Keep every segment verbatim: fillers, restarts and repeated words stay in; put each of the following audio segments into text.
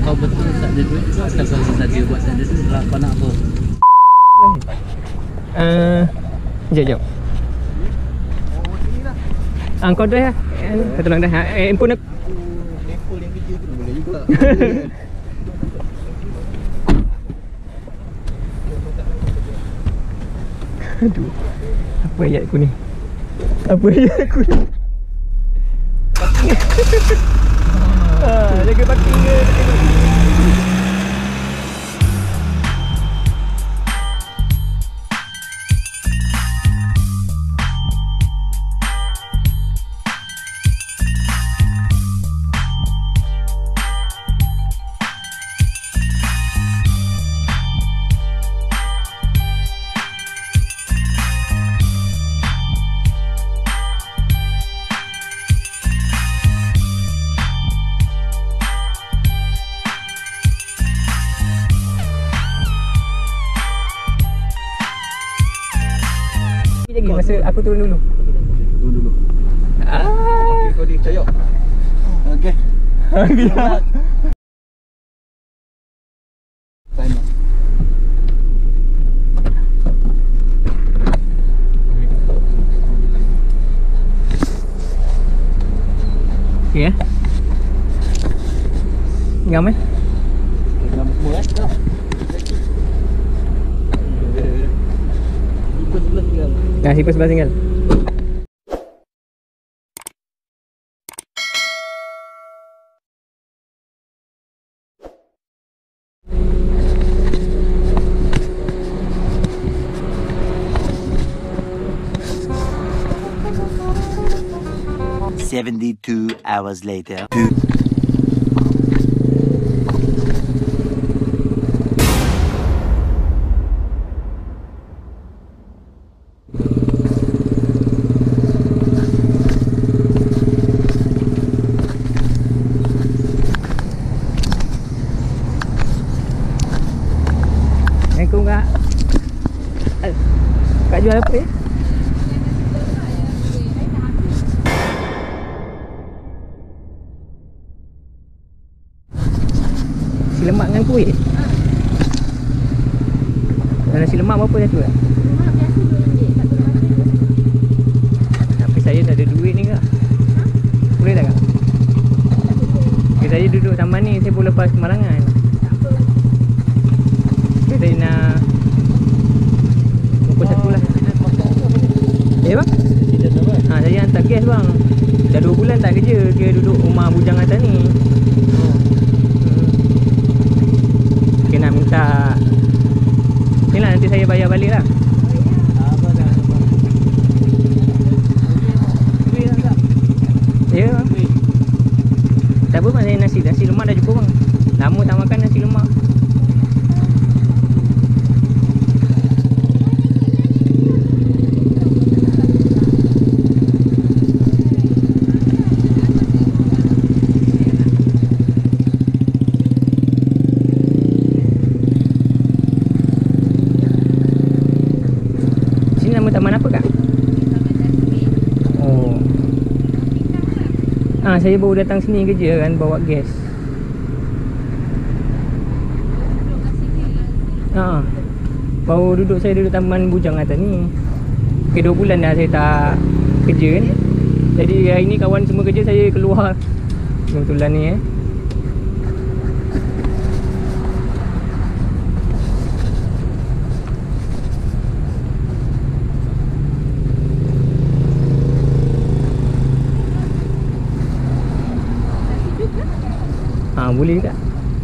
kau betul tak ada duit ke atau kau sengaja buat tak ada duit lah kau nak apa? Uh, jap jap. Ah, kau drive lah. Kau tolong dah. Eh, handphone aku. Handphone yang kerja tu boleh juga. Aduh. Apa ayat aku ni? Apa ayat aku ni? Parking. Ah, jaga parking ke? Lagi masa aku turun dulu. Turun dulu. Ah. Okey, kau di cayok. Okey. Alhamdulillah. Time. Okey eh. Ngam eh. Ngam semua eh. Dah. Dah sipar sebelah tinggal. Seventy-two hours later. Two. Assalamualaikum kak. Kak jual apa ya? Nasi lemak dengan kuih? Ha. Nasi lemak berapa satu kak? Lemak biasa dua ringgit, satu lemak dua ringgit. Tapi saya tak ada duit ni kak. Boleh tak kak? Okay, saya duduk taman ni, saya boleh lepas kemalangan. Tak apa. Okay, saya nak pukul satu lah. Eh bang? Ha, saya hantar gas bang. Dah dua bulan tak kerja, dia duduk rumah bujang atas ni. Oh. Hmm. Okay, nak minta ni lah, nanti saya bayar balik lah. Ya bang. Tak apa bang, saya nasi, nasi lemak dah cukup bang. Lama tak makan nasi lemak. Sini nama taman apa kak? Oh. Ah, saya baru datang sini kerja kan, bawa gas. Ha. Baru duduk, saya duduk taman bujang atas ni. Okay, dua bulan dah saya tak kerja kan. Jadi hari ni kawan semua kerja, saya keluar kebetulan ni eh. Ha, boleh tak?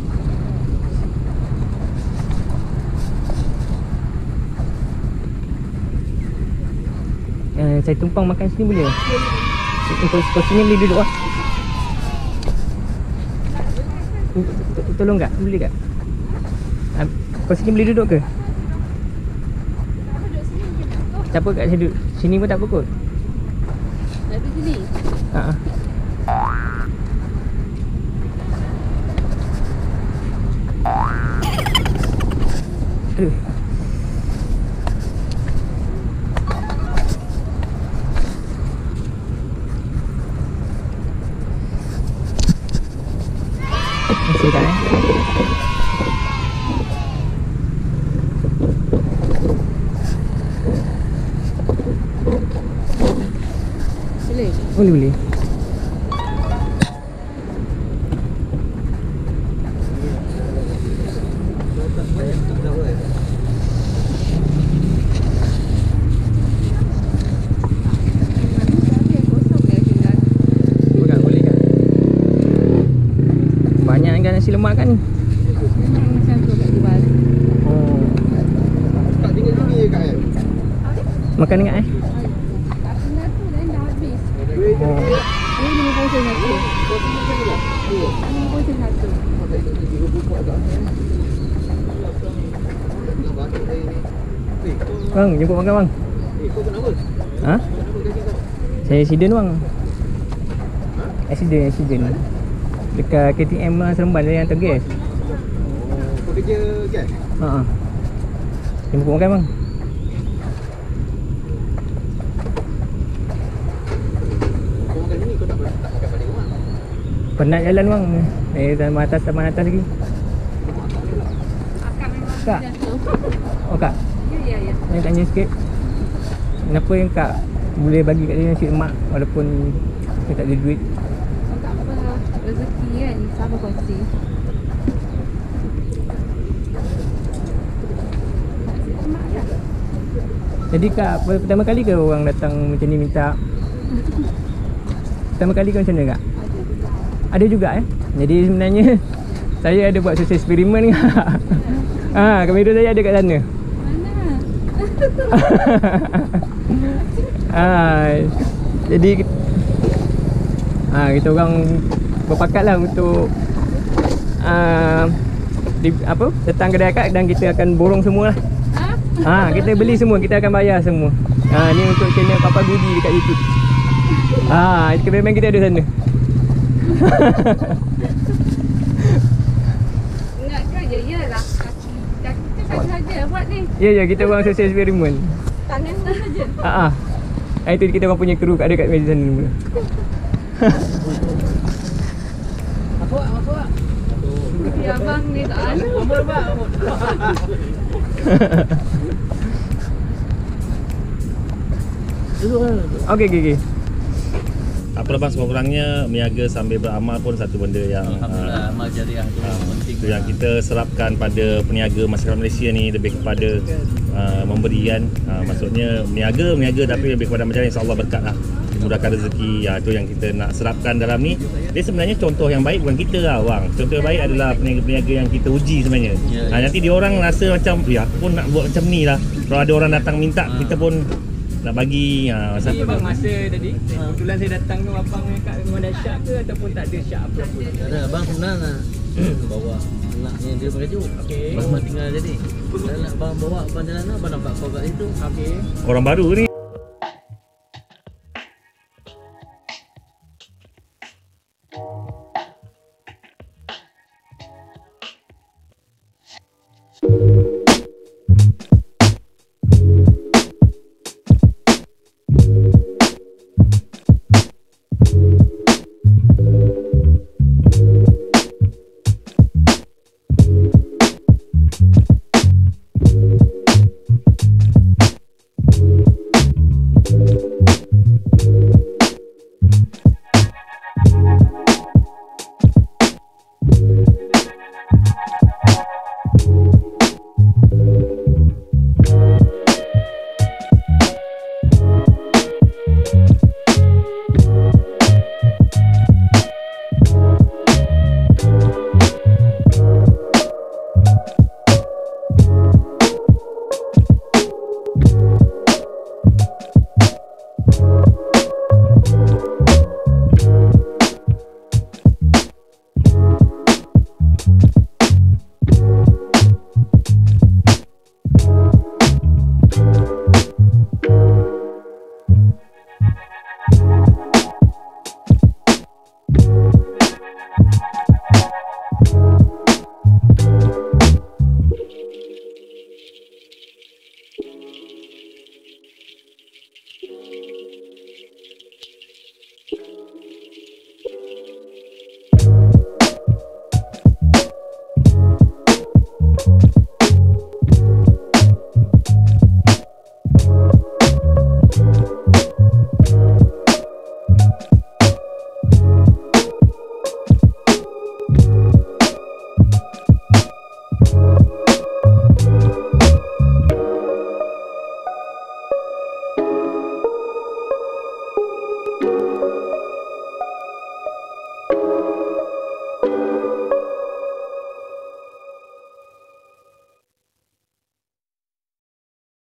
Eh, saya tumpang makan sini boleh? Kau, kau sini boleh duduk lah. Tolong tak? Boleh tak? Kau sini boleh duduk ke? Tak apa kat saya duduk sini pun tak apa kot. Dah duduk sini? Haa. Aduh. Nasi Okey tak eh? Boleh. Boleh boleh. Okey, kosong ya tinggal. Boleh boleh kan? Banyak kan nasi lemak kan ni. Memang macam tu kat jual. Oh. Tak tinggal sini je Kak eh. Makan ingat eh? Tak tinggal tu dan dah habis. Oh. Ini lima puluh sen satu. lima puluh sen satu. Bang, jemput makan bang. Eh, kau kenapa? Ha? Saya accident bang. Accident, accident. Dekat K T M lah Seremban dia yang tergas. Kau kerja gas? Ha ah. Jemput makan bang. Kau makan sini, kau tak tak makan balik rumah. Penat jalan bang. Eh, taman atas, taman atas lagi. Akak memang Kak. macam tu. Oh kak, Ya, ya, ya. saya tanya sikit. Kenapa yang kak boleh bagi kat dia nasi lemak walaupun saya tak ada duit? Oh, tak apa. Rezeki kan. Sama kongsi. Nasi lemak tak? Jadi kak, per- pertama kali ke orang datang macam ni minta? Pertama kali ke macam mana kak? Ada juga. Ada juga eh. Jadi sebenarnya saya ada buat sosial eksperimen kak. Ha, kamera saya ada kat sana. Mana? Ah, jadi ah kita orang berpakatlah untuk ah di, apa datang kedai akak dan kita akan borong semua lah. Ha? Ha, kita beli semua, kita akan bayar semua. Ha, ni untuk channel Papa Goody dekat YouTube. Ah, ha, kameraman kita ada sana. Ingat kan? Ya, yalah. Kaki. Kaki kita kan saja buat ni. Ya ya, kita orang sosial eksperimen. Tangan tu saja. Ha ah. Ha, itu kita orang punya kru ada kat meja sana dulu. Masuk tak? Masuk tak? Tapi abang ni tak ada. Amor Pak, amor. Okey okey okey. Apalah bang, sekurang-kurangnya meniaga sambil beramal pun satu benda yang Alhamdulillah, amal jariah tu uh, penting. itu yang kita serapkan pada peniaga masyarakat Malaysia ni, lebih kepada uh, memberi kan. Uh, maksudnya meniaga, meniaga tapi lebih kepada macam ni, insya-Allah berkat lah, dimudahkan rezeki. Ya, itu yang kita nak serapkan dalam ni. Dia sebenarnya contoh yang baik bukan kita lah bang. Contoh yang baik adalah peniaga-peniaga yang kita uji sebenarnya. Ya, Ha, ya. nanti dia orang rasa macam, ya aku pun nak buat macam ni lah. Kalau ada orang datang minta, kita pun nak bagi. Ha, masa Jadi bang, masa tadi kebetulan saya datang tu abang kat memang dah syak ke ataupun tak ada syak apa-apa? Tak ada, abang sebenarnya nak bawa anaknya dia bekerja. Okey. Abang tinggal jadi. Dan nak abang bawa abang jalan, abang nampak kau kat situ. Okey. orang baru ni. Bye.